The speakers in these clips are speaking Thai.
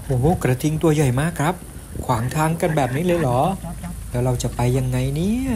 โอ้โหกระทิงตัวใหญ่มากครับ ขวางทางกันแบบนี้เลยเหรอ แล้วเราจะไปยังไงเนี่ย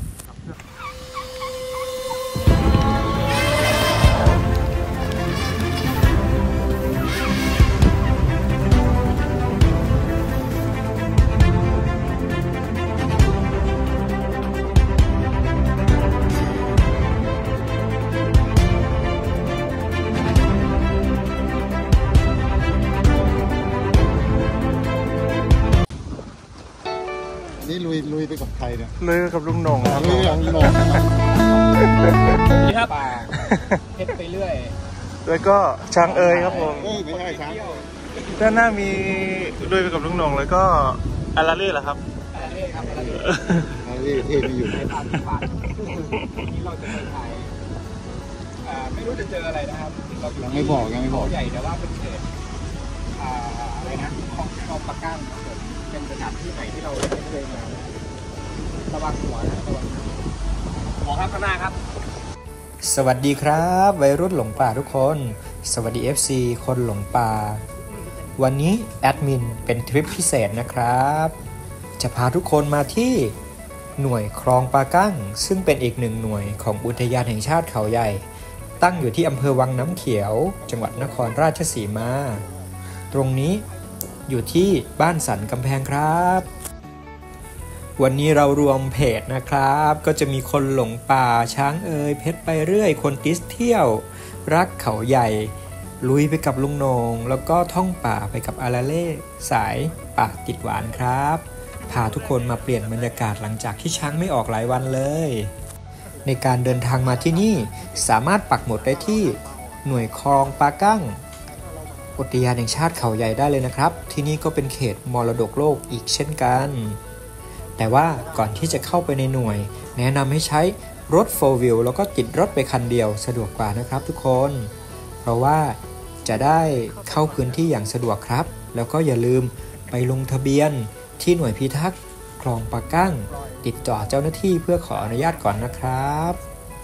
นี่ลุยไปกับใครเนี่ยลุยกับลุงหน่งครับลุยกับลุงหน่งนี่ครับเฮ็ดไปเรื่อยแล้วก็ช้างเอ๋ยครับผมไม่ใช่ช้างด้านหน้ามีลุยไปกับลุงหน่งแล้วก็อาราเล่เหรอครับอาราเล่ครับอาราเล่ที่มีอยู่ในป่าที่ป่าที่เราจะไปถ่ายไม่รู้จะเจออะไรนะครับยังไม่บอกใหญ่แต่ว่าเป็นเขตอะไรนะคลองปะกั้งเป็นสถานที่ใหม่ที่เราไม่เคยมาระวังหัวนะระวังหัวครับข้างหน้าครับสวัสดีครับวัยรุ่นหลงป่าทุกคนสวัสดี FC คนหลงป่าวันนี้แอดมินเป็นทริปพิเศษนะครับจะพาทุกคนมาที่หน่วยคลองปะกั้งซึ่งเป็นอีกหนึ่งหน่วยของอุทยานแห่งชาติเขาใหญ่ตั้งอยู่ที่อำเภอวังน้ำเขียวจังหวัดนครราชสีมาตรงนี้อยู่ที่บ้านสันกำแพงครับวันนี้เรารวมเพจนะครับก็จะมีคนหลงป่าช้างเอ๋ยเพชรไปเรื่อยคนติสเที่ยวรักเขาใหญ่ลุยไปกับลุงโหน่งแล้วก็ท่องป่าไปกับอาราเล่สายป่าติดหวานครับพาทุกคนมาเปลี่ยนบรรยากาศหลังจากที่ช้างไม่ออกหลายวันเลยในการเดินทางมาที่นี่สามารถปักหมุดได้ที่หน่วยคลองปะกั้งอุทยานแห่งชาติเขาใหญ่ได้เลยนะครับที่นี่ก็เป็นเขตมรดกโลกอีกเช่นกันแต่ว่าก่อนที่จะเข้าไปในหน่วยแนะนำให้ใช้รถ 4-wheel แล้วก็ติดรถไปคันเดียวสะดวกกว่านะครับทุกคนเพราะว่าจะได้เข้าพื้นที่อย่างสะดวกครับแล้วก็อย่าลืมไปลงทะเบียนที่หน่วยพิทักษ์คลองปะกั้งติดต่อเจ้าหน้าที่เพื่อขออนุญาตก่อนนะครับ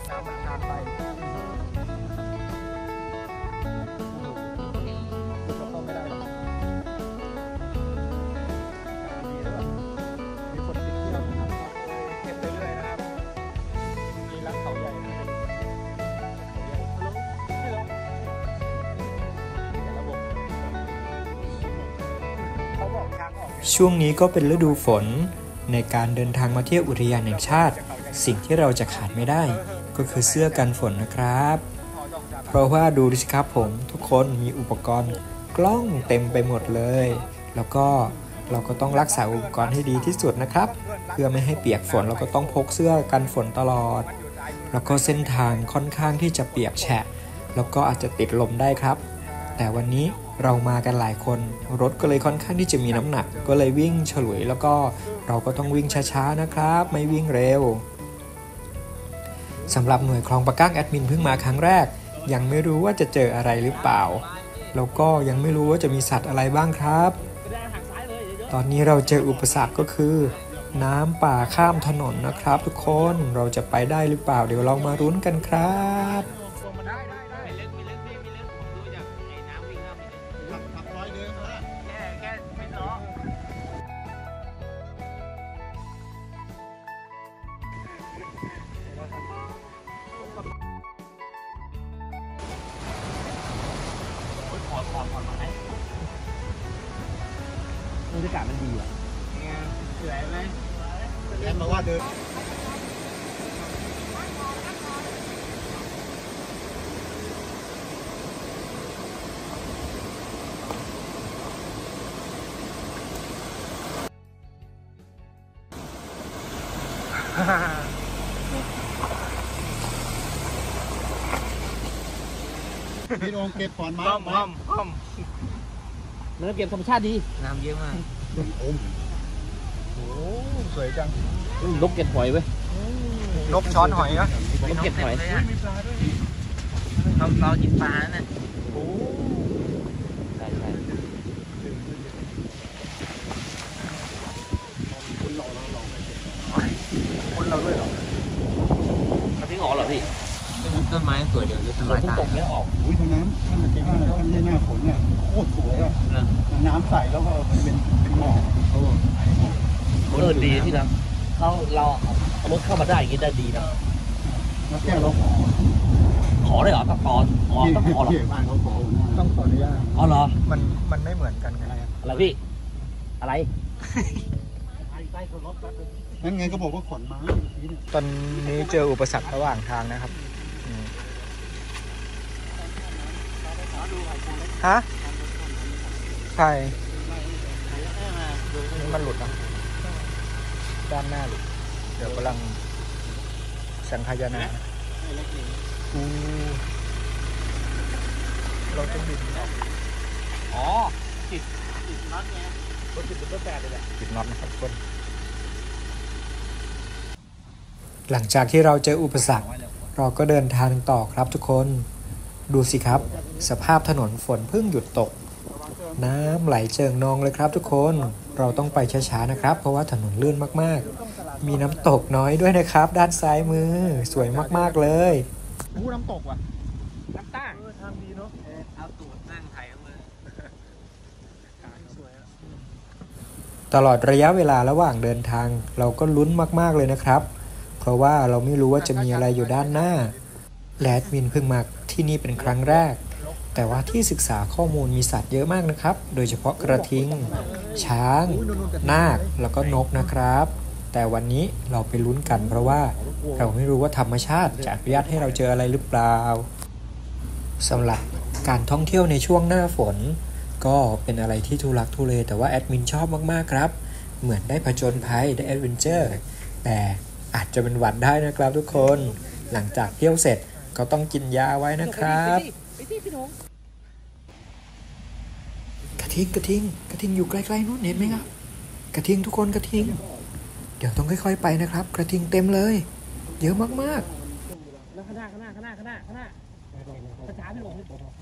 ช่วงนี้ก็เป็นฤดูฝนในการเดินทางมาเที่ยวอุทยานแห่งชาติสิ่งที่เราจะขาดไม่ได้ก็คือเสื้อกันฝนนะครับเพราะว่าดูสิครับผมทุกคนมีอุปกรณ์กล้องเต็มไปหมดเลยแล้วก็เราก็ต้องรักษาอุปกรณ์ให้ดีที่สุดนะครับเพื่อไม่ให้เปียกฝนเราก็ต้องพกเสื้อกันฝนตลอดแล้วก็เส้นทางค่อนข้างที่จะเปียกแฉะแล้วก็อาจจะติดลมได้ครับแต่วันนี้เรามากันหลายคนรถก็เลยค่อนข้างที่จะมีน้ำหนักก็เลยวิ่งฉลุยแล้วก็เราก็ต้องวิ่งช้าๆนะครับไม่วิ่งเร็วสำหรับหน่วยคลองปะกั้งแอดมินเพิ่งมาครั้งแรกยังไม่รู้ว่าจะเจออะไรหรือเปล่าแล้วก็ยังไม่รู้ว่าจะมีสัตว์อะไรบ้างครับตอนนี้เราเจออุปสรรคก็คือน้ำป่าข้ามถนนนะครับทุกคนเราจะไปได้หรือเปล่าเดี๋ยวเรามารุ้นกันครับบรรยากาศมันดีอ่ะสวยไหมแอนมาว่าเดินพี่โองเก็บขอนไม้มันเก็บธรรมชาติดีน้ำเยอะมากโอ้สวยจังนกเก็บหอยเว้ยนกช้อนหอยนะนกเก็บหอยเรากินปลาเนี่ยโอ้ใช่คนเราด้วยเหรอเขาทิ้งออกเหรอพี่ต้นไม้สวยเดี๋ยวจะทำลายตาตกเนี้ยออกอุ้ยตรงนั้นท่านไม่หน้าฝนเนี่ยโคตรสวยอ่ะน้ำใสแล้วก็เป็นหมอกดีที่เราเอารถเข้ามาได้อย่างนี้ได้ดีนะแล้วแก้วเราขอได้เหรอต้องขอต้องขอหรอบ้านเขาขอต้องขออนุญาตอ๋อเหรอมันไม่เหมือนกันไงอะไรพี่อะไรนั่นไงก็บอกว่าขอนไม้ตอนนี้เจออุปสรรคระหว่างทางนะครับฮะใช่นี่มันหลุดนะด้านหน้าหลุดเดี๋ยวกำลังสังขยานาเราต้องบินออกอ๋อติดน็อตไงรถติดรถแปดเลยแหละปิดน็อตนะครับทุกคนหลังจากที่เราเจออุปสรรคเราก็เดินทางต่อครับทุกคนดูสิครับสภาพถนนฝนเพิ่งหยุดตกน้ำไหลเจิ่งนองเลยครับทุกคนเราต้องไปช้าๆนะครับเพราะว่าถนนลื่นมากๆมีน้ำตกน้อยด้วยนะครับด้านซ้ายมือสวยมากๆเลยน้ำตกว่ะน้ำตั้งทางดีเนาะเอาตูดนั่งไทยมือตลอดระยะเวลาระหว่างเดินทางเราก็ลุ้นมากๆเลยนะครับเพราะว่าเราไม่รู้ว่าจะมีอะไรอยู่ด้านหน้าและแอดมินเพิ่งมาที่นี่เป็นครั้งแรกแต่ว่าที่ศึกษาข้อมูลมีสัตว์เยอะมากนะครับโดยเฉพาะกระทิงช้างนาคแล้วก็นกนะครับแต่วันนี้เราไปลุ้นกันเพราะว่าเราไม่รู้ว่าธรรมชาติจะอนุญาตให้เราเจออะไรหรือเปล่าสำหรับการท่องเที่ยวในช่วงหน้าฝนก็เป็นอะไรที่ทุลักทุเลแต่ว่าแอดมินชอบมากๆครับเหมือนได้ผจญภัยได้แอดเวนเจอร์แต่อาจจะเป็นหวัดได้นะครับทุกคนหลังจากเที่ยวเสร็จก็ต้องกินยาไว้นะครับกระทิงอยู่ใกล้ๆนู้นเห็นไหมครับกระทิงทุกคนกระทิงเดี๋ยวต้องค่อยๆไปนะครับกระทิงเต็มเลยเยอะมากๆแล้วข้างหน้าช้าพี่หลง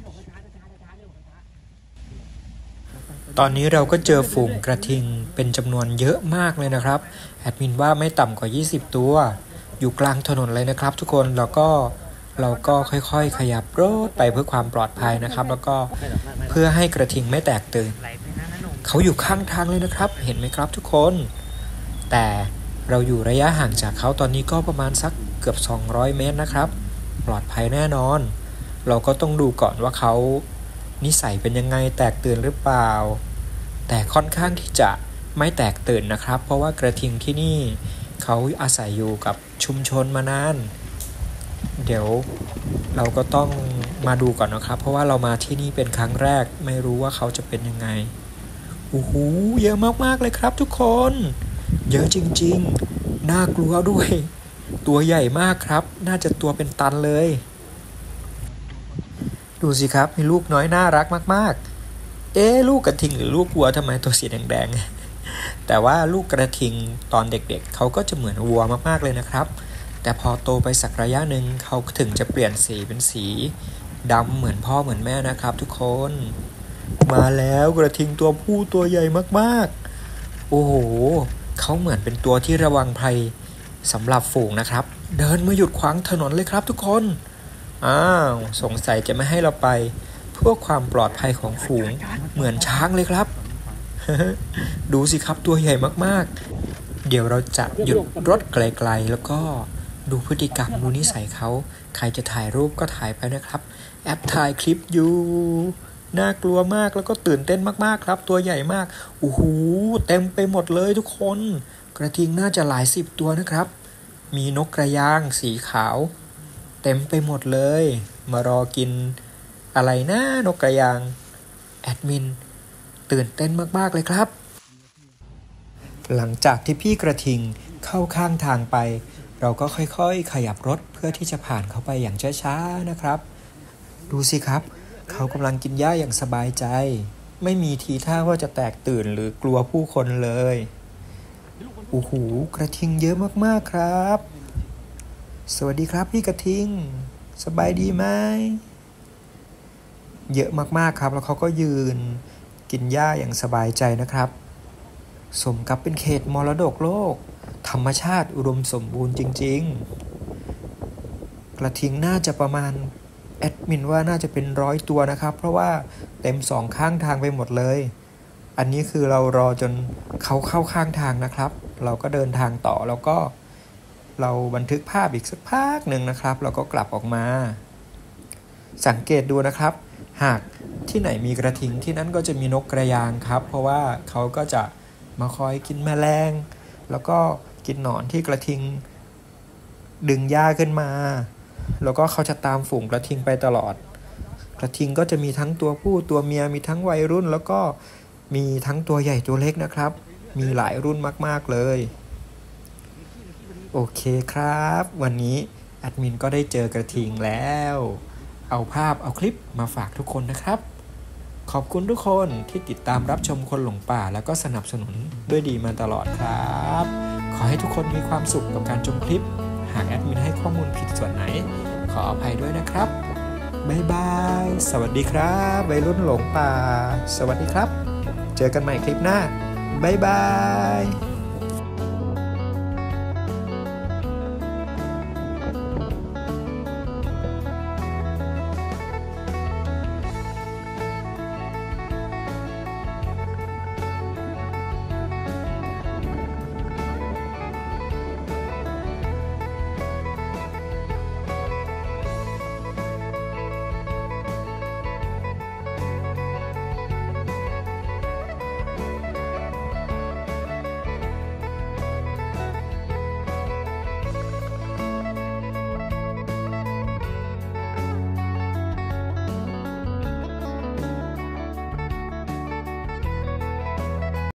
ตอนนี้เราก็เจอฝูงกระทิงเป็นจำนวนเยอะมากเลยนะครับแอดมินว่าไม่ต่ำกว่า20ตัวอยู่กลางถนนเลยนะครับทุกคนเราก็ค่อยๆขยับรถไปเพื่อความปลอดภัยนะครับแล้วก็เพื่อให้กระทิงไม่แตกตื่นเขาอยู่ข้างทางเลยนะครับเห็นไหมครับทุกคนแต่เราอยู่ระยะห่างจากเขาตอนนี้ก็ประมาณสักเกือบ200เมตรนะครับปลอดภัยแน่นอนเราก็ต้องดูก่อนว่าเขานิสัยเป็นยังไงแตกตื่นหรือเปล่าแต่ค่อนข้างที่จะไม่แตกตื่นนะครับเพราะว่ากระทิงที่นี่เขาอาศัยอยู่กับชุมชนมานานเดี๋ยวเราก็ต้องมาดูก่อนนะครับเพราะว่าเรามาที่นี่เป็นครั้งแรกไม่รู้ว่าเขาจะเป็นยังไงโอ้โหเยอะมากๆเลยครับทุกคนเยอะจริงๆน่ากลัวด้วยตัวใหญ่มากครับน่าจะตัวเป็นตันเลยดูสิครับมีลูกน้อยน่ารักมากๆลูกกระทิงหรือลูกวัวทำไมตัวสีแดงๆแต่ว่าลูกกระทิงตอนเด็กๆเขาก็จะเหมือนวัวมากๆเลยนะครับแต่พอโตไปสักระยะหนึ่งเขาถึงจะเปลี่ยนสีเป็นสีดำเหมือนพ่อเหมือนแม่นะครับทุกคนมาแล้วกระทิงตัวผู้ตัวใหญ่มากๆโอ้โหเขาเหมือนเป็นตัวที่ระวังภัยสำหรับฝูงนะครับเดินมาหยุดขวางถนนเลยครับทุกคนสงสัยจะไม่ให้เราไปเพื่อความปลอดภัยของฝูงเหมือนช้างเลยครับ ดูสิครับตัวใหญ่มากๆเดี๋ยวเราจะหยุดรถไกลๆแล้วก็ดูพฤติกรรมดูนิสัยเขาใครจะถ่ายรูปก็ถ่ายไปนะครับแอปถ่ายคลิปอยู่น่ากลัวมากแล้วก็ตื่นเต้นมากๆครับตัวใหญ่มากโอ้โหเต็มไปหมดเลยทุกคนกระทิงน่าจะหลาย10ตัวนะครับมีนกกระยางสีขาวเต็มไปหมดเลยมารอกินอะไรนะนกกระยางแอดมินตื่นเต้นมากๆเลยครับหลังจากที่พี่กระทิงเข้าข้างทางไปเราก็ค่อยๆขยับรถเพื่อที่จะผ่านเข้าไปอย่างช้าๆนะครับดูสิครับเขากำลังกินหญ้าอย่างสบายใจไม่มีทีท่าว่าจะแตกตื่นหรือกลัวผู้คนเลยโอ้โหกระทิงเยอะมากๆครับสวัสดีครับพี่กระทิงสบายดีไหมเยอะมากๆครับแล้วเขาก็ยืนกินหญ้าอย่างสบายใจนะครับสมกับเป็นเขตมรดกโลกธรรมชาติอุดมสมบูรณ์จริงๆกระทิงน่าจะประมาณแอดมินว่าน่าจะเป็น100 ตัวนะครับเพราะว่าเต็ม2ข้างทางไปหมดเลยอันนี้คือเรารอจนเขาเข้าข้างทางนะครับเราก็เดินทางต่อแล้วก็เราบันทึกภาพอีกสักพักหนึ่งนะครับเราก็กลับออกมาสังเกตดูนะครับหากที่ไหนมีกระทิงที่นั้นก็จะมีนกกระยางครับเพราะว่าเขาก็จะมาคอยกินแมลงแล้วก็กินหนอนที่กระทิงดึงหญ้าขึ้นมาแล้วก็เขาจะตามฝูงกระทิงไปตลอดกระทิงก็จะมีทั้งตัวผู้ตัวเมียมีทั้งวัยรุ่นแล้วก็มีทั้งตัวใหญ่ตัวเล็กนะครับมีหลายรุ่นมากๆเลยโอเคครับวันนี้แอดมินก็ได้เจอกระทิงแล้วเอาภาพเอาคลิปมาฝากทุกคนนะครับขอบคุณทุกคนที่ติดตามรับชมคนหลงป่าแล้วก็สนับสนุนด้วยดีมาตลอดครับขอให้ทุกคนมีความสุขกับการชมคลิปหากแอดมินให้ข้อมูลผิดส่วนไหนขออภัยด้วยนะครับบ๊ายบายสวัสดีครับวัยรุ่นหลงป่าสวัสดีครับเจอกันใหม่คลิปหน้าบ๊ายบาย